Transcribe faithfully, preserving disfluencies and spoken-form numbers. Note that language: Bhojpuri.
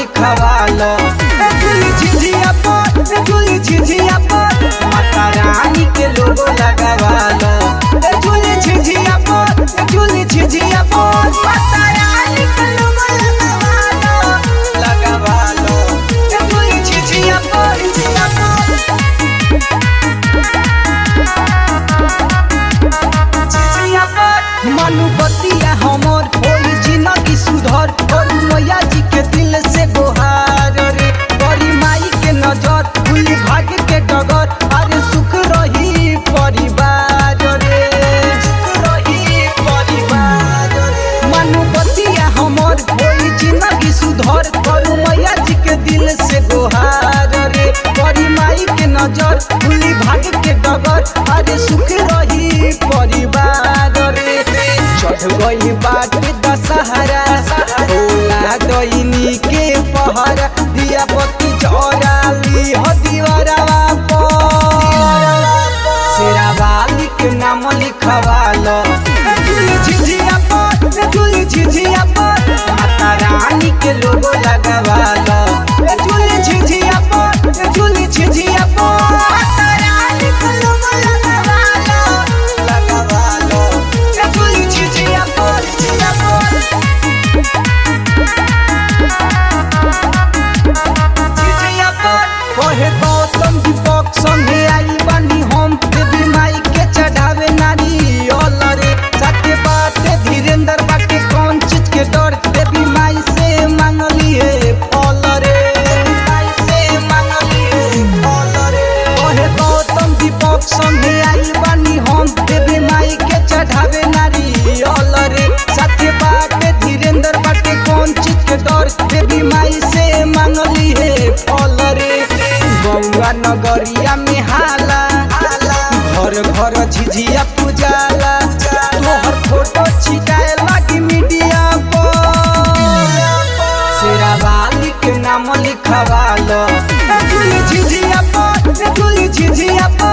लिखवालो झुली झिझिया पर झुली झिझिया पर माता रानी के लोगो लगावालो झुली झिझिया पर झुली झिझिया पर माता रानी के लोगो लगावालो लगावालो झुली झिझिया पर झिझिया पर झिझिया पर मनु बतिया हमर होई जिंदगी सुधर और मैया जी के दिल से गोहार रे बड़ी माई के नजर भूली भाग्य के डगर अरे सुख रही परिवार रे सुख रही परिवार रे मनु बतिया हमर होई जिंदगी सुधर और मैया जी के दिल से गोहार रे बड़ी माई के नजर भूली भाग्य के डगर अरे सुख रही परिवार रे चढ़ गई बाट दशहरा होला दैनी के पहरा दिया बत्ती जराली हो दीवारवा पर शेरावाली के नाम लिखवालो झुली झिझिया पर झुली झिझिया पर माता रानी के लोगो लगावालो झुली झिझिया पर झुली झिझिया पर माता रानी के लोगो लगावालो लगावालो झुली झिझिया पर झिझिया पर झिझिया पर कहे गौतम दीपक संगे आई बनी हम देवी माई के चढ़ावे नारी ओलरे साथे बाटे धीरेन्द्र बाटे कौन चीज के डर देवी माई से मांगली है फल रे माई से मांगली है फल रे कहे गौतम दीपक संगे आई बनी हम देवी माई के चढ़ावे नारी ओलरे साथे बाटे धीरेन्द्र बाटे कौन चीज के डर देवी माई से मांगली है फल रे बउआ नगरिया में हाला घर घर झिझिया पूजाला तोहर फोटो छिटाए लगी मीडिया पर शेरावाली के नाम लिखवालो झुली झिझिया पर झुली झिझिया पर